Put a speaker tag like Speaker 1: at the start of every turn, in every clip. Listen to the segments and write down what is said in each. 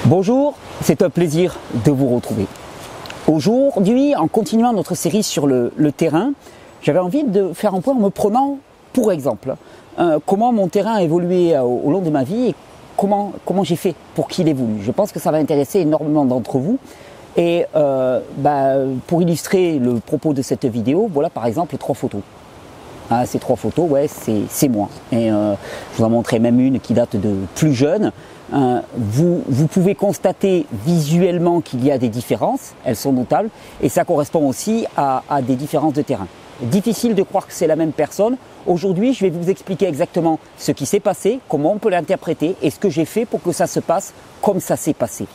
Speaker 1: Bonjour, c'est un plaisir de vous retrouver. Aujourd'hui, en continuant notre série sur le terrain, j'avais envie de faire un point en me prenant pour exemple comment mon terrain a évolué au long de ma vie et comment j'ai fait pour qu'il évolue. Je pense que ça va intéresser énormément d'entre vous. Et pour illustrer le propos de cette vidéo, voilà par exemple 3 photos. Ces 3 photos, ouais, c'est moi. Et je vous en montrerai même une qui date de plus jeune. Vous pouvez constater visuellement qu'il y a des différences, elles sont notables, et ça correspond aussi à des différences de terrain. Difficile de croire que c'est la même personne. Aujourd'hui, je vais vous expliquer exactement ce qui s'est passé, comment on peut l'interpréter et ce que j'ai fait pour que ça se passe comme ça s'est passé.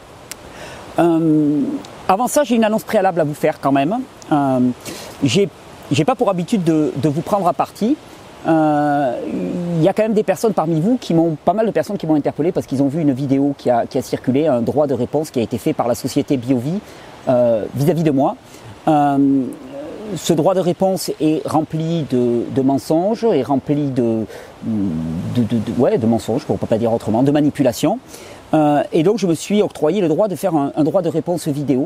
Speaker 1: Avant ça, j'ai une annonce préalable à vous faire quand même. J'ai pas pour habitude de vous prendre à partie. Il y a quand même des personnes parmi vous pas mal de personnes qui m'ont interpellé parce qu'ils ont vu une vidéo qui a circulé, un droit de réponse qui a été fait par la société BioVie vis-à-vis de moi. Ce droit de réponse est rempli de mensonges, est rempli de mensonges, on ne peut pas dire autrement, de manipulations. Et donc je me suis octroyé le droit de faire un droit de réponse vidéo,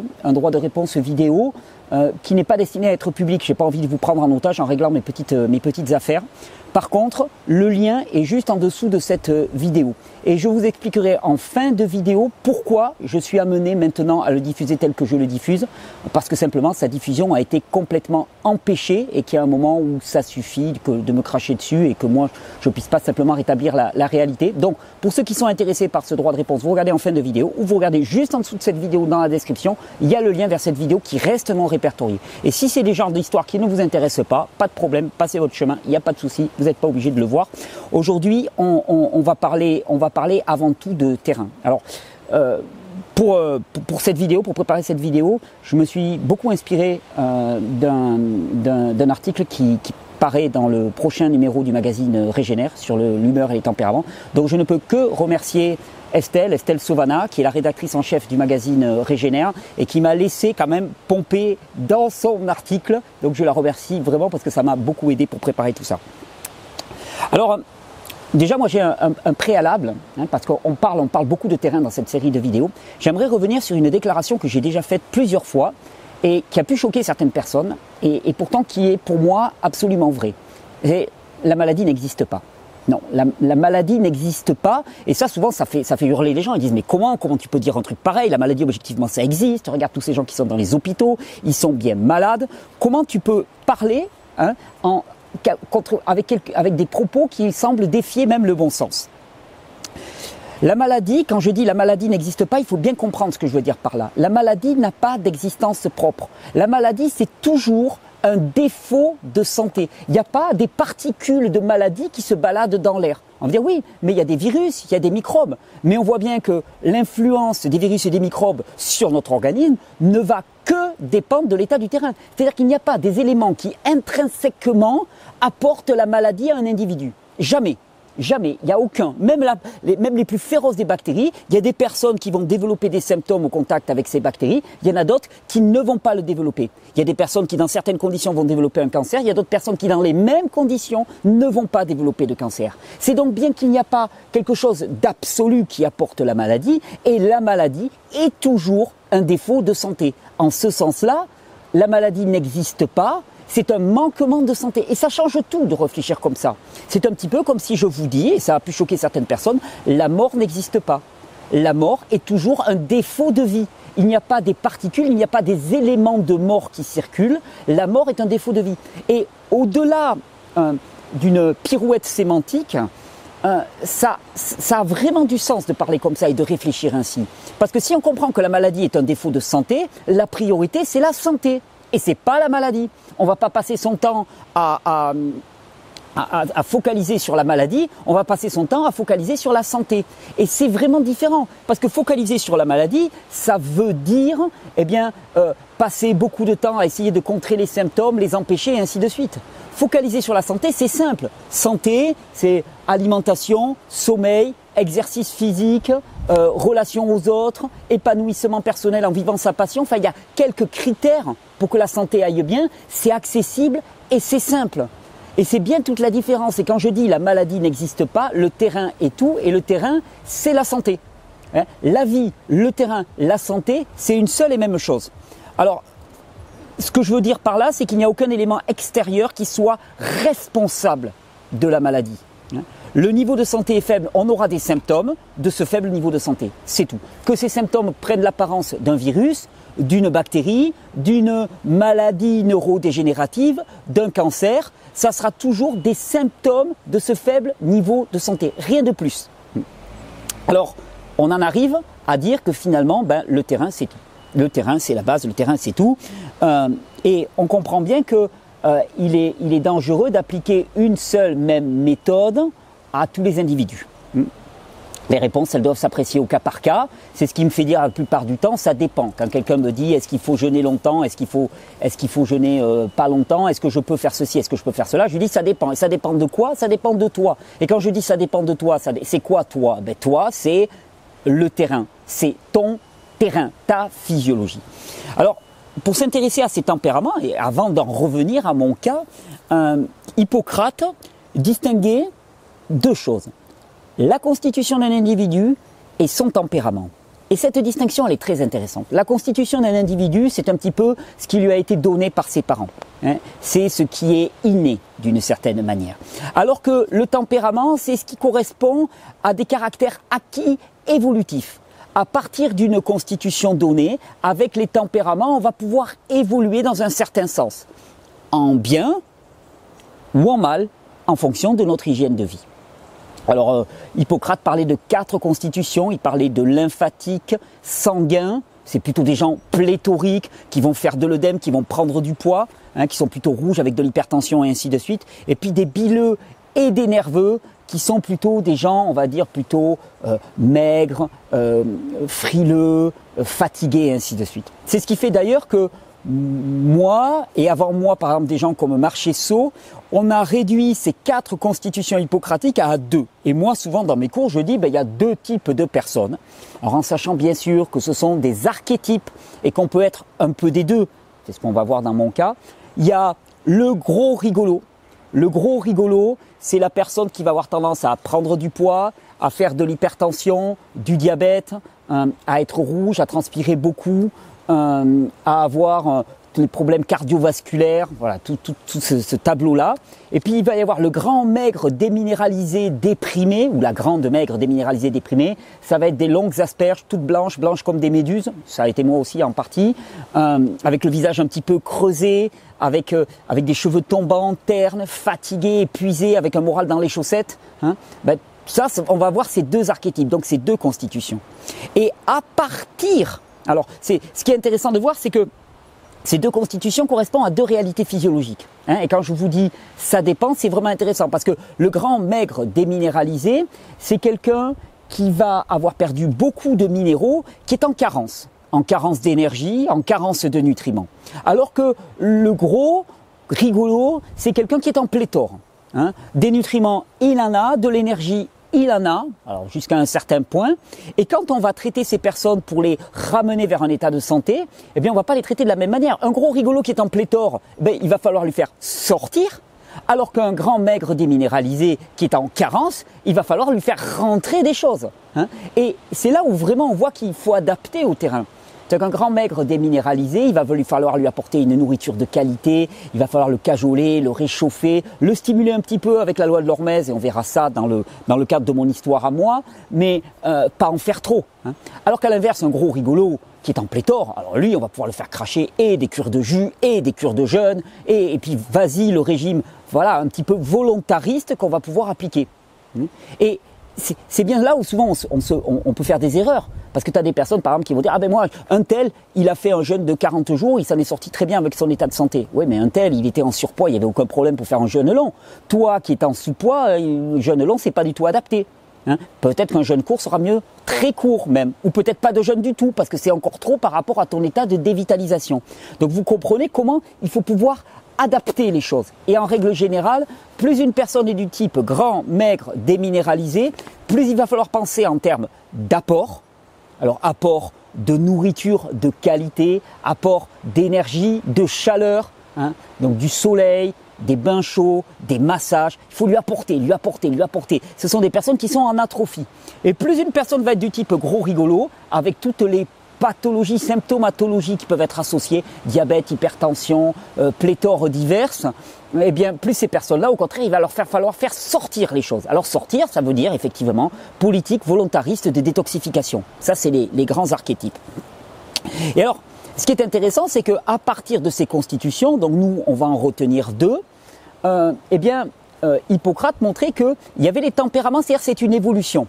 Speaker 1: qui n'est pas destiné à être public. Je n'ai pas envie de vous prendre en otage en réglant mes petites affaires. Par contre, le lien est juste en dessous de cette vidéo. Et je vous expliquerai en fin de vidéo pourquoi je suis amené maintenant à le diffuser tel que je le diffuse. Parce que simplement, sa diffusion a été complètement empêchée et qu'il y a un moment où ça suffit de me cracher dessus et que moi, je ne puisse pas simplement rétablir la réalité. Donc, pour ceux qui sont intéressés par ce droit de réponse, vous regardez en fin de vidéo ou vous regardez juste en dessous de cette vidéo dans la description, il y a le lien vers cette vidéo qui reste non répertorié. Et si c'est des genres d'histoires qui ne vous intéressent pas de problème, passez votre chemin, il n'y a pas de souci, vous n'êtes pas obligé de le voir. Aujourd'hui, on va parler avant tout de terrain. Alors, pour cette vidéo, pour préparer cette vidéo, je me suis beaucoup inspiré d'un article qui paraît dans le prochain numéro du magazine Régénère sur l'humeur et les tempéraments. Donc je ne peux que remercier Estelle Sauvana, qui est la rédactrice en chef du magazine Régénère et qui m'a laissé quand même pomper dans son article. Donc je la remercie vraiment parce que ça m'a beaucoup aidé pour préparer tout ça. Alors, déjà moi j'ai un préalable, parce qu'on parle beaucoup de terrain dans cette série de vidéos. J'aimerais revenir sur une déclaration que j'ai déjà faite plusieurs fois et qui a pu choquer certaines personnes et pourtant qui est pour moi absolument vraie. Et la maladie n'existe pas. Non, la maladie n'existe pas, et ça souvent ça fait hurler les gens. Ils disent mais comment tu peux dire un truc pareil? La maladie objectivement ça existe. Regarde tous ces gens qui sont dans les hôpitaux, ils sont bien malades. Comment tu peux parler avec des propos qui semblent défier même le bon sens? La maladie, quand je dis la maladie n'existe pas, il faut bien comprendre ce que je veux dire par là. La maladie n'a pas d'existence propre. La maladie, c'est toujours un défaut de santé. Il n'y a pas des particules de maladie qui se baladent dans l'air. On va dire oui, mais il y a des virus, il y a des microbes. Mais on voit bien que l'influence des virus et des microbes sur notre organisme ne va que dépendre de l'état du terrain. C'est-à-dire qu'il n'y a pas des éléments qui intrinsèquement apportent la maladie à un individu. Jamais. Jamais, il n'y a aucun. Même les plus féroces des bactéries, il y a des personnes qui vont développer des symptômes au contact avec ces bactéries, il y en a d'autres qui ne vont pas le développer. Il y a des personnes qui dans certaines conditions vont développer un cancer, il y a d'autres personnes qui dans les mêmes conditions ne vont pas développer de cancer. C'est donc bien qu'il n'y a pas quelque chose d'absolu qui apporte la maladie, et la maladie est toujours un défaut de santé. En ce sens-là, la maladie n'existe pas. C'est un manquement de santé. Et ça change tout de réfléchir comme ça. C'est un petit peu comme si je vous dis, et ça a pu choquer certaines personnes, la mort n'existe pas. La mort est toujours un défaut de vie. Il n'y a pas des particules, il n'y a pas des éléments de mort qui circulent. La mort est un défaut de vie. Et au-delà d'une pirouette sémantique, ça a vraiment du sens de parler comme ça et de réfléchir ainsi. Parce que si on comprend que la maladie est un défaut de santé, la priorité c'est la santé. Et c'est pas la maladie. On va pas passer son temps à focaliser sur la maladie, on va passer son temps à focaliser sur la santé. Et c'est vraiment différent. Parce que focaliser sur la maladie, ça veut dire, passer beaucoup de temps à essayer de contrer les symptômes, les empêcher et ainsi de suite. Focaliser sur la santé, c'est simple. Santé, c'est alimentation, sommeil, exercice physique, relation aux autres, épanouissement personnel en vivant sa passion. Enfin, il y a quelques critères pour que la santé aille bien. C'est accessible et c'est simple. Et c'est bien toute la différence. Et quand je dis la maladie n'existe pas, le terrain est tout et le terrain, c'est la santé. Hein. La vie, le terrain, la santé, c'est une seule et même chose. Alors, ce que je veux dire par là, c'est qu'il n'y a aucun élément extérieur qui soit responsable de la maladie. Le niveau de santé est faible, on aura des symptômes de ce faible niveau de santé, c'est tout. Que ces symptômes prennent l'apparence d'un virus, d'une bactérie, d'une maladie neurodégénérative, d'un cancer, ça sera toujours des symptômes de ce faible niveau de santé, rien de plus. Alors, on en arrive à dire que finalement, le terrain c'est tout. Le terrain c'est la base, le terrain c'est tout. Et on comprend bien que il est dangereux d'appliquer une seule même méthode à tous les individus. Les réponses, elles doivent s'apprécier au cas par cas. C'est ce qui me fait dire la plupart du temps, ça dépend. Quand quelqu'un me dit, est-ce qu'il faut jeûner longtemps, est-ce qu'il faut jeûner pas longtemps, est-ce que je peux faire ceci, est-ce que je peux faire cela, je lui dis ça dépend. Et ça dépend de quoi? Ça dépend de toi. Et quand je dis ça dépend de toi, c'est quoi toi? Toi, c'est le terrain. C'est ton terrain, ta physiologie. Alors, pour s'intéresser à ces tempéraments, et avant d'en revenir à mon cas, Hippocrate distinguait deux choses. La constitution d'un individu et son tempérament. Et cette distinction, elle est très intéressante. La constitution d'un individu, c'est un petit peu ce qui lui a été donné par ses parents. C'est ce qui est inné, d'une certaine manière. Alors que le tempérament, c'est ce qui correspond à des caractères acquis évolutifs. À partir d'une constitution donnée, avec les tempéraments, on va pouvoir évoluer dans un certain sens. En bien ou en mal, en fonction de notre hygiène de vie. Alors, Hippocrate parlait de 4 constitutions, il parlait de lymphatique, sanguin, c'est plutôt des gens pléthoriques qui vont faire de l'œdème, qui vont prendre du poids, qui sont plutôt rouges avec de l'hypertension et ainsi de suite, et puis des bileux et des nerveux qui sont plutôt des gens, on va dire, plutôt maigres, frileux, fatigués et ainsi de suite. C'est ce qui fait d'ailleurs que moi, et avant moi, par exemple, des gens comme Marchesso, on a réduit ces 4 constitutions hippocratiques à 2. Et moi, souvent, dans mes cours, je dis, il y a 2 types de personnes. Alors, en sachant bien sûr que ce sont des archétypes et qu'on peut être un peu des deux. C'est ce qu'on va voir dans mon cas. Il y a le gros rigolo. Le gros rigolo, c'est la personne qui va avoir tendance à prendre du poids, à faire de l'hypertension, du diabète, à être rouge, à transpirer beaucoup, à avoir les problèmes cardiovasculaires, voilà, tout ce tableau-là. Et puis il va y avoir le grand maigre déminéralisé déprimé, ou la grande maigre déminéralisée déprimée. Ça va être des longues asperges, toutes blanches comme des méduses. Ça a été moi aussi en partie, avec le visage un petit peu creusé, avec des cheveux tombants, ternes, fatigués, épuisés, avec un moral dans les chaussettes. Ça, on va voir ces 2 archétypes, donc ces 2 constitutions. Et à partir... Alors, ce qui est intéressant de voir, c'est que ces 2 constitutions correspondent à 2 réalités physiologiques. Et quand je vous dis ça dépend, c'est vraiment intéressant parce que le grand maigre déminéralisé, c'est quelqu'un qui va avoir perdu beaucoup de minéraux, qui est en carence d'énergie, en carence de nutriments. Alors que le gros rigolo, c'est quelqu'un qui est en pléthore. Des nutriments, il en a, de l'énergie, il en a, alors jusqu'à un certain point, et quand on va traiter ces personnes pour les ramener vers un état de santé, eh bien on va pas les traiter de la même manière. Un gros rigolo qui est en pléthore, il va falloir lui faire sortir, alors qu'un grand maigre déminéralisé qui est en carence, il va falloir lui faire rentrer des choses. Et c'est là où vraiment on voit qu'il faut adapter au terrain. C'est qu'un grand maigre déminéralisé, il va falloir lui apporter une nourriture de qualité, il va falloir le cajoler, le réchauffer, le stimuler un petit peu avec la loi de l'hormèse, et on verra ça dans le cadre de mon histoire à moi, mais pas en faire trop. Alors qu'à l'inverse, un gros rigolo qui est en pléthore, alors lui, on va pouvoir le faire cracher et des cures de jus et des cures de jeûne, et puis vas-y, le régime, voilà, un petit peu volontariste qu'on va pouvoir appliquer. Et c'est bien là où souvent on peut faire des erreurs. Parce que tu as des personnes, par exemple, qui vont dire « Ah ben moi, un tel, il a fait un jeûne de 40 jours, il s'en est sorti très bien avec son état de santé. » Oui, mais un tel, il était en surpoids, il n'y avait aucun problème pour faire un jeûne long. Toi qui es en sous-poids, un jeûne long, c'est pas du tout adapté. Peut-être qu'un jeûne court sera mieux, très court même. Ou peut-être pas de jeûne du tout, parce que c'est encore trop par rapport à ton état de dévitalisation. Donc vous comprenez comment il faut pouvoir adapter les choses. Et en règle générale, plus une personne est du type grand, maigre, déminéralisé, plus il va falloir penser en termes d'apport. Alors apport de nourriture de qualité, apport d'énergie, de chaleur, donc du soleil, des bains chauds, des massages. Il faut lui apporter, lui apporter, lui apporter. Ce sont des personnes qui sont en atrophie. Et plus une personne va être du type gros rigolo, avec toutes les pathologies, symptomatologies qui peuvent être associées, diabète, hypertension, pléthore diverses, eh bien, plus ces personnes-là, au contraire, il va leur falloir faire sortir les choses. Alors sortir, ça veut dire effectivement politique volontariste de détoxification. Ça, c'est les grands archétypes. Et alors, ce qui est intéressant, c'est qu'à partir de ces constitutions, donc nous, on va en retenir deux, eh bien, Hippocrate montrait qu'il y avait les tempéraments, c'est-à-dire c'est une évolution.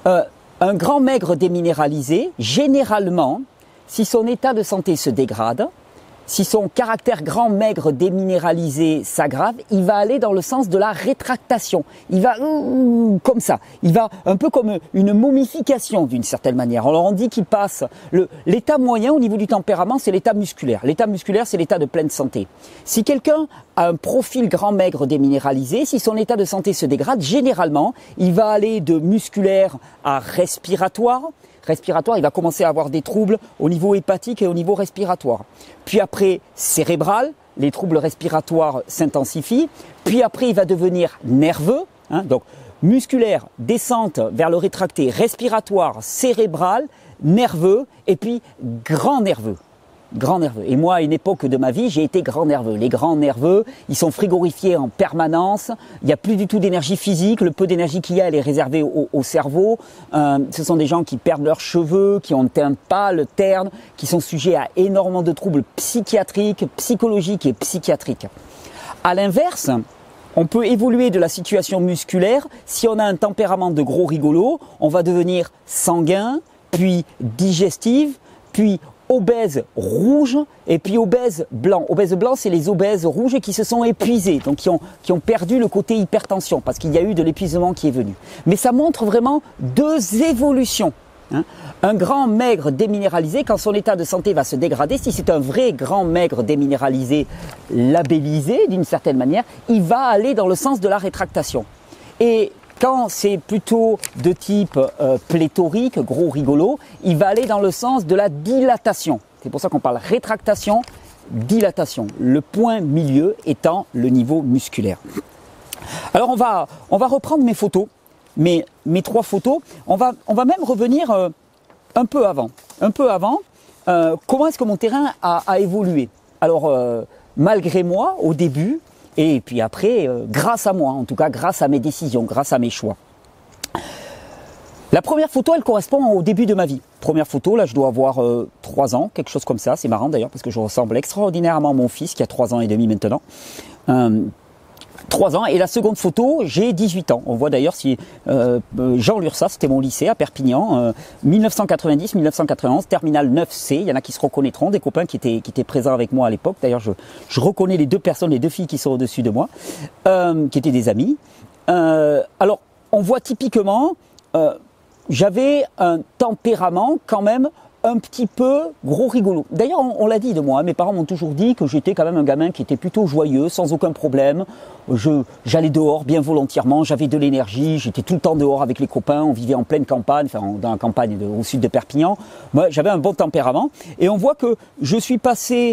Speaker 1: Un grand maigre déminéralisé, généralement, si son état de santé se dégrade, si son caractère grand maigre déminéralisé s'aggrave, il va aller dans le sens de la rétractation. Il va comme ça. Il va un peu comme une momification d'une certaine manière. Alors on dit qu'il passe. L'état moyen au niveau du tempérament, c'est l'état musculaire. L'état musculaire, c'est l'état de pleine santé. Si quelqu'un a un profil grand maigre déminéralisé, si son état de santé se dégrade, généralement, il va aller de musculaire à respiratoire. Respiratoire, il va commencer à avoir des troubles au niveau hépatique et au niveau respiratoire. Puis après, cérébral, les troubles respiratoires s'intensifient. Puis après, il va devenir nerveux, donc musculaire, descente vers le rétracté, respiratoire, cérébral, nerveux, et puis grand nerveux. Grand nerveux. Et moi, à une époque de ma vie, j'ai été grand nerveux. Les grands nerveux, ils sont frigorifiés en permanence. Il n'y a plus du tout d'énergie physique. Le peu d'énergie qu'il y a, elle est réservée au cerveau. Ce sont des gens qui perdent leurs cheveux, qui ont un teint pâle, terne, qui sont sujets à énormément de troubles psychiatriques, psychologiques et psychiatriques. À l'inverse, on peut évoluer de la situation musculaire. Si on a un tempérament de gros rigolo, on va devenir sanguin, puis digestif, puis obèse rouge et puis obèse blanc. Obèse blanc, c'est les obèses rouges qui se sont épuisés, donc qui ont perdu le côté hypertension parce qu'il y a eu de l'épuisement qui est venu. Mais ça montre vraiment deux évolutions. Un grand maigre déminéralisé, quand son état de santé va se dégrader, si c'est un vrai grand maigre déminéralisé labellisé d'une certaine manière, il va aller dans le sens de la rétractation. Et quand c'est plutôt de type pléthorique, gros rigolo, il va aller dans le sens de la dilatation. C'est pour ça qu'on parle rétractation, dilatation. Le point milieu étant le niveau musculaire. Alors on va reprendre mes photos, mes trois photos. On va même revenir un peu avant. Comment est-ce que mon terrain a évolué? Alors malgré moi, au début, et puis après, grâce à moi, en tout cas grâce à mes décisions, grâce à mes choix. La première photo, elle correspond au début de ma vie. Première photo, là je dois avoir 3 ans, quelque chose comme ça. C'est marrant d'ailleurs parce que je ressemble extraordinairement à mon fils qui a 3 ans et demi maintenant. 3 ans, et la seconde photo, j'ai 18 ans. On voit d'ailleurs si Jean Lursa, c'était mon lycée à Perpignan, 1990-1991, terminal 9C. Il y en a qui se reconnaîtront, des copains qui étaient présents avec moi à l'époque. D'ailleurs, je reconnais les 2 personnes, les 2 filles qui sont au-dessus de moi, qui étaient des amis. Alors, on voit typiquement, j'avais un tempérament quand même un petit peu gros rigolo. D'ailleurs, on l'a dit de moi, mes parents m'ont toujours dit que j'étais quand même un gamin qui était plutôt joyeux, sans aucun problème. J'allais dehors bien volontairement, j'avais de l'énergie, j'étais tout le temps dehors avec les copains, on vivait en pleine campagne, enfin dans la campagne au sud de Perpignan. Moi, j'avais un bon tempérament et on voit que je suis passé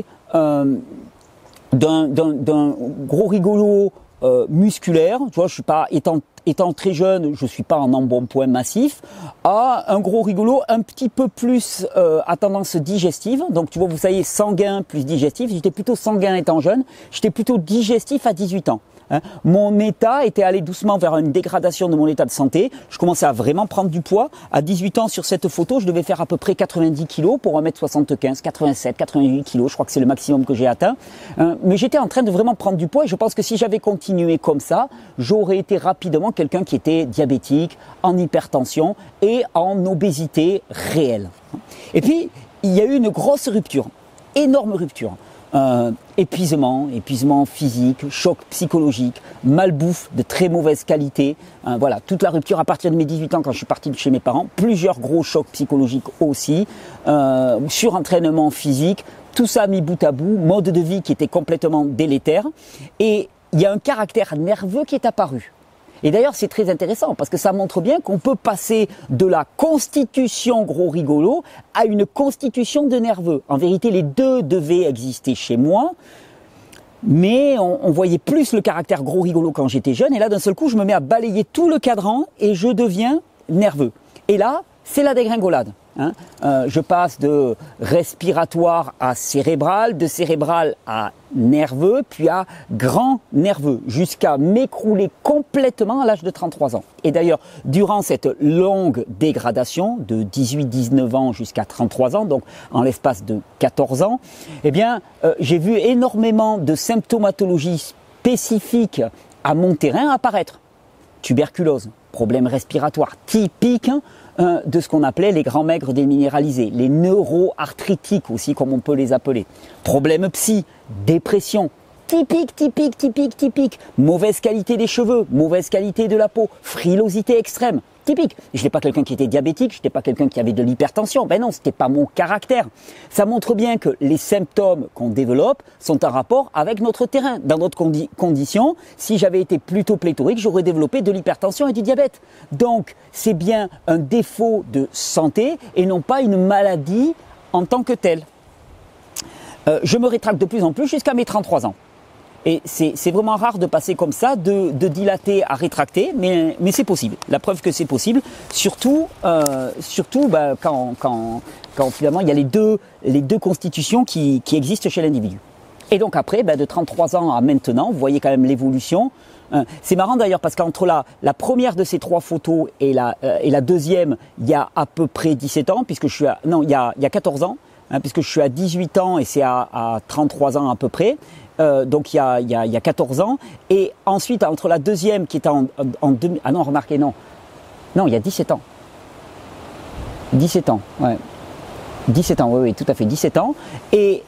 Speaker 1: d'un gros rigolo musculaire, tu vois, je suis pas étant très jeune, je suis pas en embonpoint massif, à un gros rigolo un petit peu plus à tendance digestive. Donc tu vois, vous savez, sanguin plus digestif. J'étais plutôt sanguin étant jeune, j'étais plutôt digestif à 18 ans. Mon état était allé doucement vers une dégradation de mon état de santé. Je commençais à vraiment prendre du poids. À 18 ans, sur cette photo, je devais faire à peu près 90 kg pour 1m75, 87, 88 kg. Je crois que c'est le maximum que j'ai atteint. Mais j'étais en train de vraiment prendre du poids et je pense que si j'avais continué comme ça, j'aurais été rapidement quelqu'un qui était diabétique, en hypertension et en obésité réelle. Et puis, il y a eu une grosse rupture, énorme rupture. Épuisement physique, choc psychologique, malbouffe de très mauvaise qualité. Voilà, toute la rupture à partir de mes 18 ans quand je suis parti de chez mes parents. Plusieurs gros chocs psychologiques aussi. Surentraînement physique. Tout ça mis bout à bout. Mode de vie qui était complètement délétère. Et il y a un caractère nerveux qui est apparu. Et d'ailleurs, c'est très intéressant parce que ça montre bien qu'on peut passer de la constitution gros rigolo à une constitution de nerveux. En vérité, les deux devaient exister chez moi. Mais on voyait plus le caractère gros rigolo quand j'étais jeune. Et là, d'un seul coup, je me mets à balayer tout le cadran et je deviens nerveux. Et là, c'est la dégringolade. Hein. Je passe de respiratoire à cérébral, de cérébral à nerveux, puis à grand nerveux, jusqu'à m'écrouler complètement à l'âge de 33 ans. Et d'ailleurs, durant cette longue dégradation de 18-19 ans jusqu'à 33 ans, donc en l'espace de 14 ans, eh bien, j'ai vu énormément de symptomatologies spécifiques à mon terrain apparaître. Tuberculose, problème respiratoire typique de ce qu'on appelait les grands maigres déminéralisés, les neuroarthritiques aussi comme on peut les appeler, problème psy, dépression, typique, mauvaise qualité des cheveux, mauvaise qualité de la peau, frilosité extrême, typique. Je n'étais pas quelqu'un qui était diabétique, je n'étais pas quelqu'un qui avait de l'hypertension, ben non, c'était pas mon caractère. Ça montre bien que les symptômes qu'on développe sont en rapport avec notre terrain. Dans d'autres conditions, si j'avais été plutôt pléthorique, j'aurais développé de l'hypertension et du diabète. Donc, c'est bien un défaut de santé et non pas une maladie en tant que telle. Je me rétracte de plus en plus jusqu'à mes 33 ans. Et c'est vraiment rare de passer comme ça, de dilater à rétracter, mais c'est possible. La preuve que c'est possible, surtout quand finalement il y a les deux constitutions qui existent chez l'individu. Et donc après, de 33 ans à maintenant, vous voyez quand même l'évolution. C'est marrant d'ailleurs parce qu'entre la première de ces trois photos et la deuxième, il y a à peu près 17 ans, puisque il y a 14 ans, puisque je suis à 18 ans et c'est à 33 ans à peu près. Donc il y a 14 ans, et ensuite entre la deuxième qui était en 2000, ah non, remarquez, non, il y a 17 ans. 17 ans, ouais. 17 ans, oui, tout à fait, 17 ans. Et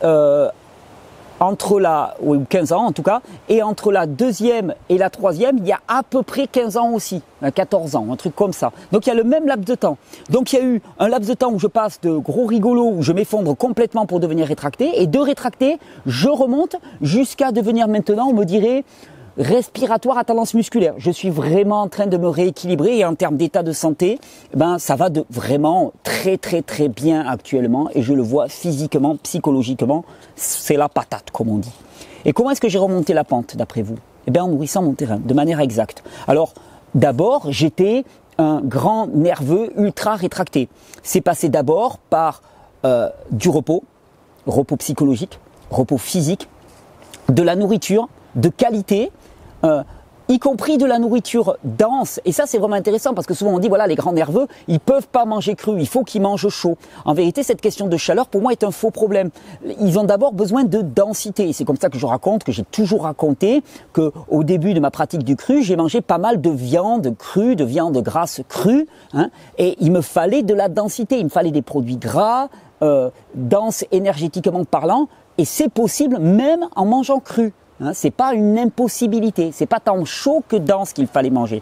Speaker 1: ou 15 ans en tout cas, et entre la deuxième et la troisième, il y a à peu près 15 ans aussi, 14 ans, un truc comme ça. Donc il y a le même laps de temps. Donc il y a eu un laps de temps où je passe de gros rigolo, où je m'effondre complètement pour devenir rétracté, et de rétracté, je remonte jusqu'à devenir maintenant, on me dirait, respiratoire à tendance musculaire. Je suis vraiment en train de me rééquilibrer et en termes d'état de santé, ça va vraiment très bien actuellement et je le vois physiquement, psychologiquement, c'est la patate comme on dit. Et comment est-ce que j'ai remonté la pente d'après vous? En nourrissant mon terrain de manière exacte. Alors d'abord j'étais un grand nerveux ultra rétracté. C'est passé d'abord par du repos psychologique, repos physique, de la nourriture de qualité, y compris de la nourriture dense. Et ça, c'est vraiment intéressant parce que souvent on dit, voilà, les grands nerveux, ils peuvent pas manger cru, il faut qu'ils mangent chaud. En vérité, cette question de chaleur, pour moi, est un faux problème. Ils ont d'abord besoin de densité. C'est comme ça que j'ai toujours raconté que au début de ma pratique du cru, j'ai mangé pas mal de viande crue, de viande grasse crue, et il me fallait de la densité. Il me fallait des produits gras, denses énergétiquement parlant, et c'est possible même en mangeant cru. C'est pas une impossibilité, c'est pas tant chaud que dense qu'il fallait manger.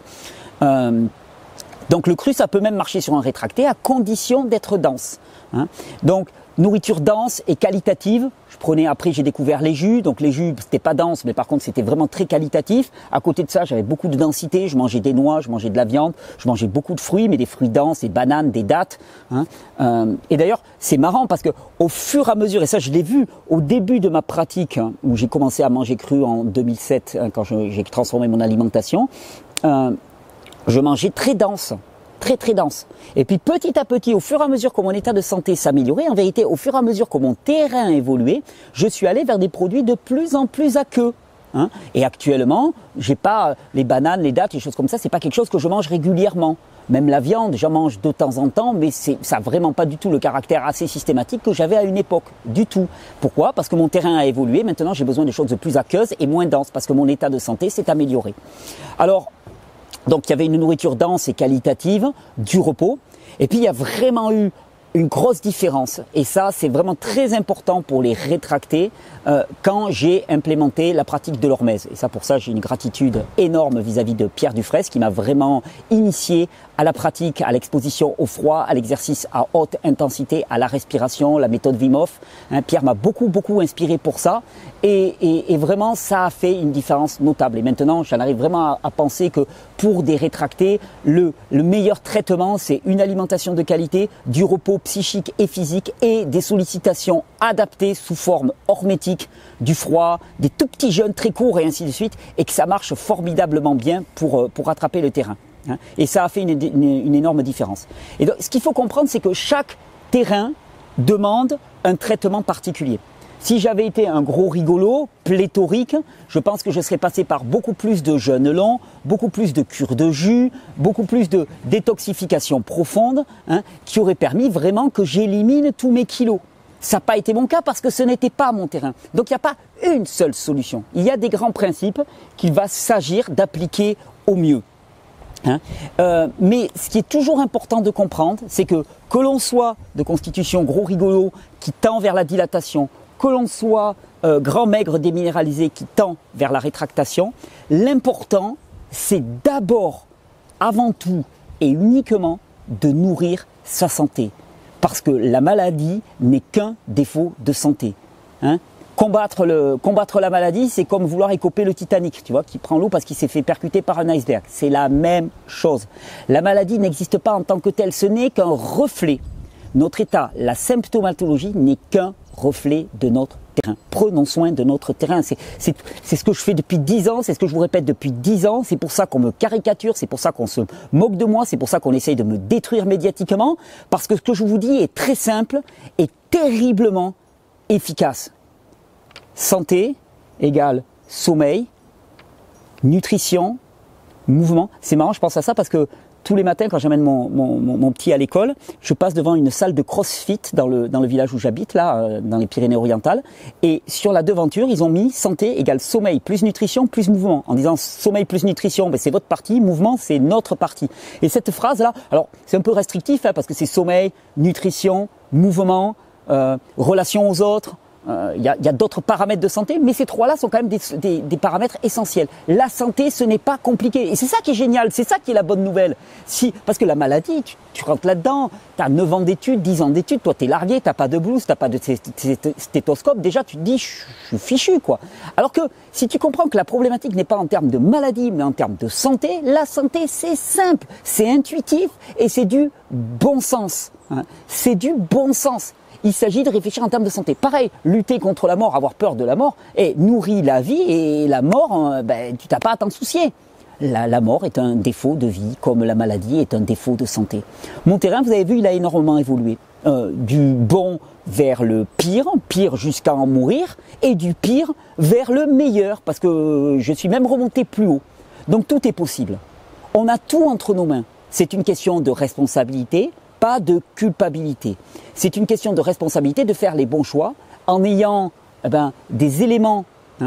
Speaker 1: Donc le cru, ça peut même marcher sur un rétracté à condition d'être dense. Donc nourriture dense et qualitative. Après, j'ai découvert les jus. Donc les jus, c'était pas dense, mais par contre, c'était vraiment très qualitatif. À côté de ça, j'avais beaucoup de densité. Je mangeais des noix, je mangeais de la viande, je mangeais beaucoup de fruits, mais des fruits denses, des bananes, des dattes. Et d'ailleurs, c'est marrant parce que au fur et à mesure, et ça, je l'ai vu au début de ma pratique, où j'ai commencé à manger cru en 2007, quand j'ai transformé mon alimentation, je mangeais très dense. Très dense. Et puis petit à petit, au fur et à mesure que mon état de santé s'améliorait, en vérité, au fur et à mesure que mon terrain évoluait, je suis allé vers des produits de plus en plus aqueux. Et actuellement, j'ai pas les bananes, les dattes, les choses comme ça, c'est pas quelque chose que je mange régulièrement. Même la viande, j'en mange de temps en temps, mais ça n'a vraiment pas du tout le caractère assez systématique que j'avais à une époque. Du tout. Pourquoi? Parce que mon terrain a évolué. Maintenant, j'ai besoin de choses plus aqueuses et moins denses parce que mon état de santé s'est amélioré. Alors, donc il y avait une nourriture dense et qualitative, du repos, et puis il y a vraiment eu une grosse différence, et ça c'est vraiment très important pour les rétractés, quand j'ai implémenté la pratique de l'hormèse. Et ça, pour ça, j'ai une gratitude énorme vis-à-vis de Pierre Dufresne qui m'a vraiment initié à la pratique, à l'exposition au froid, à l'exercice à haute intensité, à la respiration, la méthode Wim Hof. Pierre m'a beaucoup inspiré pour ça, et vraiment ça a fait une différence notable. Et maintenant, j'en arrive vraiment à penser que pour des rétractés, le meilleur traitement, c'est une alimentation de qualité, du repos niveau psychique et physique et des sollicitations adaptées sous forme hormétique, du froid, des tout petits jeunes très courts et ainsi de suite, et que ça marche formidablement bien pour rattraper le terrain. Hein. Et ça a fait une énorme différence. Et donc, ce qu'il faut comprendre, c'est que chaque terrain demande un traitement particulier. Si j'avais été un gros rigolo, pléthorique, je pense que je serais passé par beaucoup plus de jeûnes longs, beaucoup plus de cures de jus, beaucoup plus de détoxification profonde, hein, qui aurait permis vraiment que j'élimine tous mes kilos. Ça n'a pas été mon cas parce que ce n'était pas mon terrain. Donc il n'y a pas une seule solution. Il y a des grands principes qu'il va s'agir d'appliquer au mieux. Hein. Mais ce qui est toujours important de comprendre, c'est que l'on soit de constitution gros rigolo qui tend vers la dilatation, que l'on soit grand maigre déminéralisé qui tend vers la rétractation, l'important c'est d'abord, avant tout et uniquement de nourrir sa santé. Parce que la maladie n'est qu'un défaut de santé. Hein. Combattre la maladie, c'est comme vouloir écoper le Titanic, tu vois, qui prend l'eau parce qu'il s'est fait percuter par un iceberg. C'est la même chose. La maladie n'existe pas en tant que telle, ce n'est qu'un reflet. Notre état, la symptomatologie n'est qu'un reflet de notre terrain. Prenons soin de notre terrain. C'est ce que je fais depuis 10 ans, c'est ce que je vous répète depuis 10 ans. C'est pour ça qu'on me caricature, c'est pour ça qu'on se moque de moi, c'est pour ça qu'on essaye de me détruire médiatiquement. Parce que ce que je vous dis est très simple et terriblement efficace. Santé égale sommeil, nutrition, mouvement. C'est marrant, je pense à ça parce que tous les matins, quand j'amène mon petit à l'école, je passe devant une salle de crossfit dans le village où j'habite, là, dans les Pyrénées-Orientales. Et sur la devanture, ils ont mis santé égale sommeil plus nutrition plus mouvement. En disant sommeil plus nutrition, ben c'est votre partie, mouvement, c'est notre partie. Et cette phrase-là, alors c'est un peu restrictif hein, parce que c'est sommeil, nutrition, mouvement, relation aux autres. Il y a d'autres paramètres de santé, mais ces trois-là sont quand même des paramètres essentiels. La santé, ce n'est pas compliqué. Et c'est ça qui est génial, c'est ça qui est la bonne nouvelle. Parce que la maladie, tu rentres là-dedans, tu as 9 ans d'études, 10 ans d'études, toi tu es largué, tu n'as pas de blouse, tu n'as pas de stéthoscope, déjà tu te dis je suis fichu quoi. Alors que si tu comprends que la problématique n'est pas en termes de maladie, mais en termes de santé, la santé c'est simple, c'est intuitif et c'est du bon sens. Hein. C'est du bon sens. Il s'agit de réfléchir en termes de santé. Pareil, lutter contre la mort, avoir peur de la mort, nourrit la vie et la mort, tu n'as pas à t'en soucier. La mort est un défaut de vie, comme la maladie est un défaut de santé. Mon terrain, vous avez vu, il a énormément évolué. Du bon vers le pire jusqu'à en mourir, et du pire vers le meilleur, parce que je suis même remonté plus haut. Donc tout est possible. On a tout entre nos mains. C'est une question de responsabilité, pas de culpabilité. C'est une question de responsabilité de faire les bons choix en ayant des éléments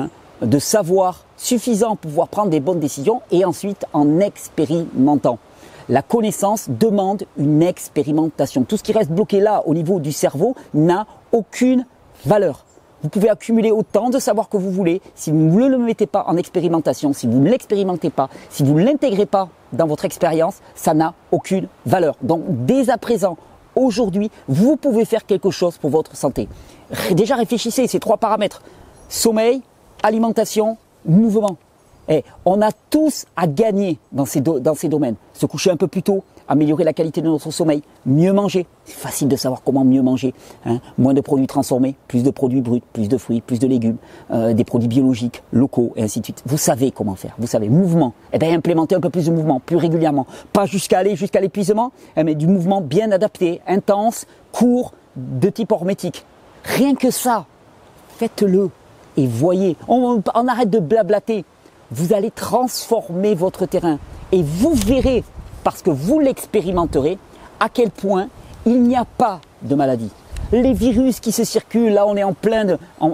Speaker 1: de savoir suffisants pour pouvoir prendre des bonnes décisions et ensuite en expérimentant. La connaissance demande une expérimentation. Tout ce qui reste bloqué là au niveau du cerveau n'a aucune valeur. Vous pouvez accumuler autant de savoir que vous voulez. Si vous ne le mettez pas en expérimentation, si vous ne l'expérimentez pas, si vous ne l'intégrez pas dans votre expérience, ça n'a aucune valeur. Donc dès à présent, aujourd'hui, vous pouvez faire quelque chose pour votre santé. Déjà réfléchissez, ces 3 paramètres. Sommeil, alimentation, mouvement. Et on a tous à gagner dans ces domaines. Se coucher un peu plus tôt, améliorer la qualité de notre sommeil, mieux manger. C'est facile de savoir comment mieux manger. Hein. Moins de produits transformés, plus de produits bruts, plus de fruits, plus de légumes, des produits biologiques, locaux, et ainsi de suite. Vous savez comment faire. Vous savez, mouvement. Implémentez un peu plus de mouvement, plus régulièrement. Pas jusqu'à l'épuisement, mais du mouvement bien adapté, intense, court, de type hormétique. Rien que ça, faites-le et voyez. On arrête de blablater. Vous allez transformer votre terrain et vous verrez, parce que vous l'expérimenterez, à quel point il n'y a pas de maladie. Les virus qui se circulent, là on est en pleine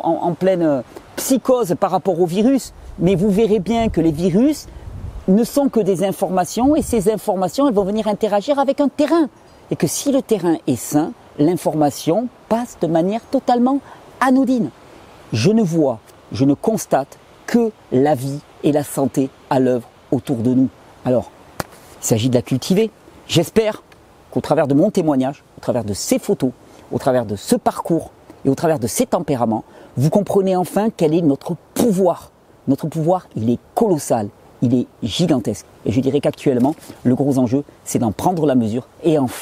Speaker 1: psychose par rapport aux virus, mais vous verrez bien que les virus ne sont que des informations et ces informations elles vont venir interagir avec un terrain. Et que si le terrain est sain, l'information passe de manière totalement anodine. Je ne constate que la vie et la santé à l'œuvre autour de nous. Alors, il s'agit de la cultiver. J'espère qu'au travers de mon témoignage, au travers de ces photos, au travers de ce parcours et au travers de ces tempéraments, vous comprenez enfin quel est notre pouvoir. Notre pouvoir, il est colossal, il est gigantesque. Et je dirais qu'actuellement, le gros enjeu, c'est d'en prendre la mesure et enfin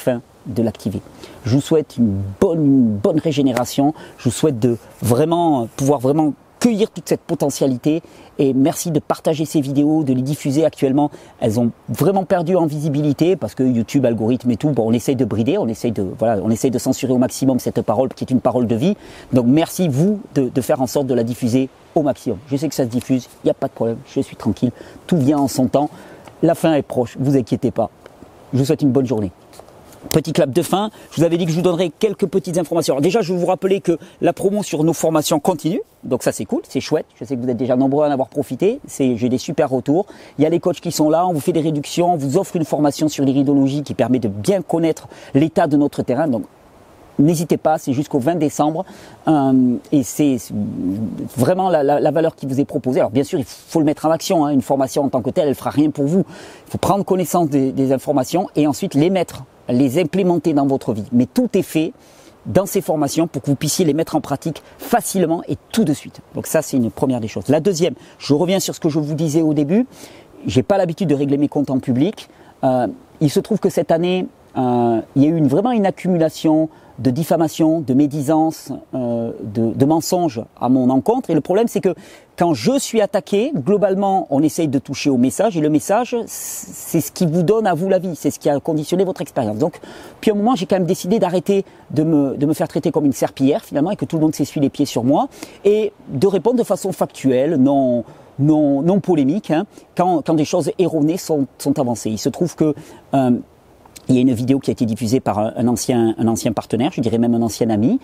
Speaker 1: de l'activer. Je vous souhaite une bonne régénération. Je vous souhaite de pouvoir vraiment cueillir toute cette potentialité et merci de partager ces vidéos, de les diffuser actuellement. Elles ont vraiment perdu en visibilité parce que YouTube, algorithme et tout, bon, on essaye de brider, on essaye de censurer au maximum cette parole qui est une parole de vie. Donc merci vous de faire en sorte de la diffuser au maximum. Je sais que ça se diffuse, il n'y a pas de problème, je suis tranquille, tout vient en son temps. La fin est proche, vous inquiétez pas. Je vous souhaite une bonne journée. Petit clap de fin, je vous avais dit que je vous donnerais quelques petites informations. Alors déjà, je vais vous rappeler que la promo sur nos formations continue. Donc ça, c'est cool, c'est chouette. Je sais que vous êtes déjà nombreux à en avoir profité. J'ai des super retours. Il y a les coachs qui sont là, on vous fait des réductions, on vous offre une formation sur l'iridologie qui permet de bien connaître l'état de notre terrain. Donc n'hésitez pas, c'est jusqu'au 20 décembre et c'est vraiment la valeur qui vous est proposée. Alors bien sûr, il faut le mettre en action, hein. Une formation en tant que telle, elle ne fera rien pour vous. Il faut prendre connaissance des informations et ensuite les implémenter dans votre vie. Mais tout est fait dans ces formations pour que vous puissiez les mettre en pratique facilement et tout de suite. Donc ça, c'est une première des choses. La deuxième, je reviens sur ce que je vous disais au début. J'ai pas l'habitude de régler mes comptes en public. Il se trouve que cette année, il y a eu vraiment une accumulation de diffamation, de médisance, de mensonges à mon encontre. Et le problème, c'est que quand je suis attaqué, globalement, on essaye de toucher au message. Et le message, c'est ce qui vous donne à vous la vie. C'est ce qui a conditionné votre expérience. Donc, puis à un moment, j'ai quand même décidé d'arrêter de me faire traiter comme une serpillière, finalement, et que tout le monde s'essuie les pieds sur moi. Et de répondre de façon factuelle, non polémique, hein, quand des choses erronées sont avancées. Il se trouve que il y a une vidéo qui a été diffusée par un ancien partenaire, je dirais même un ancien ami,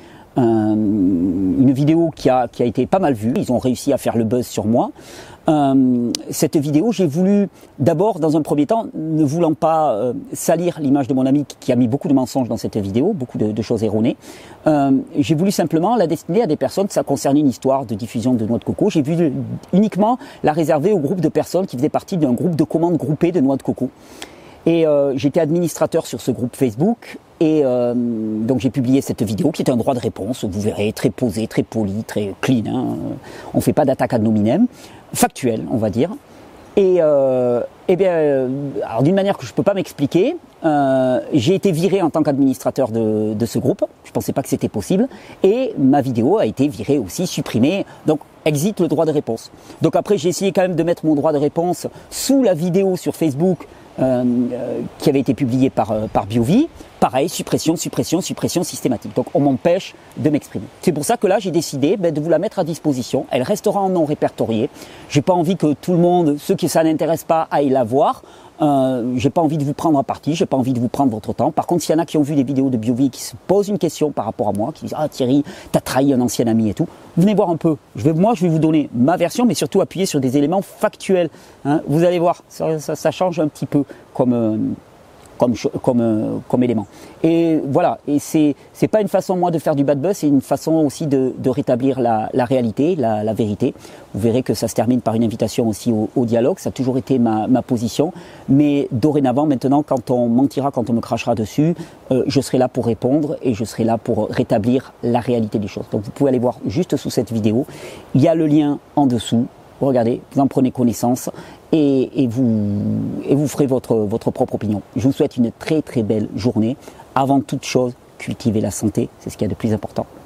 Speaker 1: une vidéo qui a été pas mal vue. Ils ont réussi à faire le buzz sur moi. Cette vidéo, j'ai voulu d'abord, dans un premier temps, ne voulant pas salir l'image de mon ami qui a mis beaucoup de mensonges dans cette vidéo, beaucoup de choses erronées, j'ai voulu simplement la destiner à des personnes, ça concernait une histoire de diffusion de noix de coco. J'ai voulu uniquement la réserver au groupe de personnes qui faisaient partie d'un groupe de commandes groupées de noix de coco. Et j'étais administrateur sur ce groupe Facebook et donc j'ai publié cette vidéo qui est un droit de réponse, vous verrez, très posé, très poli, très clean, hein. On ne fait pas d'attaque ad nominem, factuel on va dire. Et bien, alors d'une manière que je ne peux pas m'expliquer, j'ai été viré en tant qu'administrateur de ce groupe, je ne pensais pas que c'était possible, et ma vidéo a été virée aussi, supprimée, donc exit le droit de réponse. Donc après j'ai essayé quand même de mettre mon droit de réponse sous la vidéo sur Facebook qui avait été publiée par BioVie. Pareil, suppression systématique. Donc on m'empêche de m'exprimer. C'est pour ça que là j'ai décidé de vous la mettre à disposition. Elle restera en non répertorié. J'ai pas envie que tout le monde, ceux qui ça n'intéresse pas, aillent la voir. J'ai pas envie de vous prendre à partie, j'ai pas envie de vous prendre votre temps. Par contre, s'il y en a qui ont vu des vidéos de BioVie qui se posent une question par rapport à moi, qui disent ah Thierry, t'as trahi un ancien ami et tout, venez voir un peu. Moi, je vais vous donner ma version, mais surtout appuyer sur des éléments factuels. Hein. Vous allez voir, ça change un petit peu comme élément. Et voilà, et c'est pas une façon moi de faire du bad buzz, c'est une façon aussi de rétablir la réalité, la vérité. Vous verrez que ça se termine par une invitation aussi au dialogue, ça a toujours été ma position, mais dorénavant maintenant quand on mentira, quand on me crachera dessus, je serai là pour répondre et je serai là pour rétablir la réalité des choses. Donc vous pouvez aller voir juste sous cette vidéo, il y a le lien en dessous. Regardez, vous en prenez connaissance et vous ferez votre propre opinion. Je vous souhaite une très très belle journée. Avant toute chose, cultivez la santé, c'est ce qu'il y a de plus important.